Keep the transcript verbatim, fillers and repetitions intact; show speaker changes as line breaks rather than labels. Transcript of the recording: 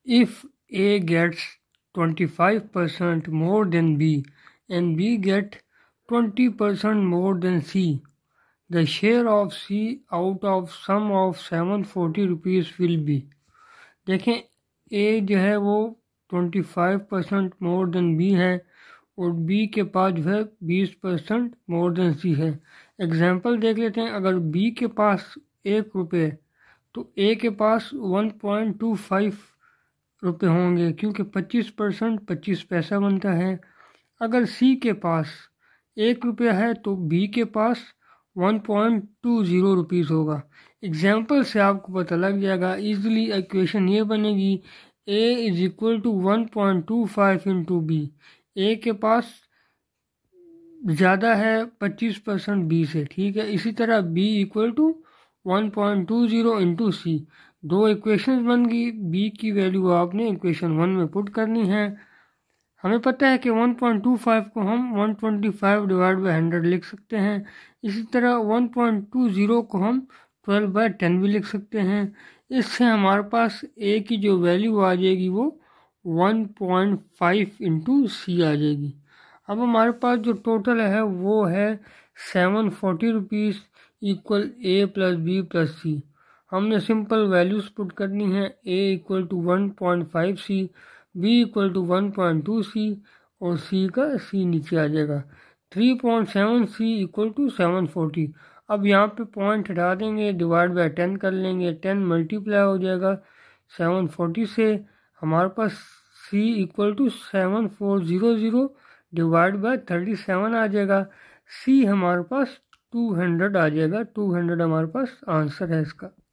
If A gets twenty-five percent more than B and B get twenty percent more than C, the share of C out of sum of seven hundred forty rupees will be। देखें A जो है वो पच्चीस percent more then B है और B के पास जो है बीस परसेंट मोर देन C है। एग्जाम्पल देख लेते हैं। अगर B के पास एक रुपये तो A के पास वन पॉइंट टू फाइव रुपये होंगे क्योंकि पच्चीस परसेंट पच्चीस पैसा बनता है। अगर C के पास एक रुपया है तो B के पास one point two zero rupees होगा। एग्जाम्पल से आपको पता लग जाएगा इजीली। इक्वेशन ये बनेगी A is equal to one point two five into B. A के पास ज़्यादा है पच्चीस परसेंट बी से, ठीक है। इसी तरह B equal to one point two zero into C. दो इक्वेशंस बन गई। B की वैल्यू आपने इक्वेशन वन में पुट करनी है। हमें पता है कि वन पॉइंट टू फाइव को हम one twenty five divide by hundred लिख सकते हैं। इसी तरह वन पॉइंट टू ज़ीरो को हम ट्वेल्व बाई टेन भी लिख सकते हैं। इससे हमारे पास A की जो वैल्यू आ जाएगी वो one point five into C आ जाएगी। अब हमारे पास जो टोटल है वो है seven forty rupees equal A plus B plus C. हमने सिंपल वैल्यूज़ पुट करनी है। A equal to one point five C, B equal to one point two C और सी का सी नीचे आ जाएगा। Three point seven C equal to seven forty. अब यहाँ पे पॉइंट हटा देंगे, डिवाइड बाय टेन कर लेंगे, टेन मल्टीप्लाई हो जाएगा सेवन फोर्टी से। हमारे पास C equal to seven four zero zero divide by thirty seven आ जाएगा। सी हमारे पास टू हंड्रेड आ जाएगा। टू हंड्रेड हमारे पास आंसर है इसका।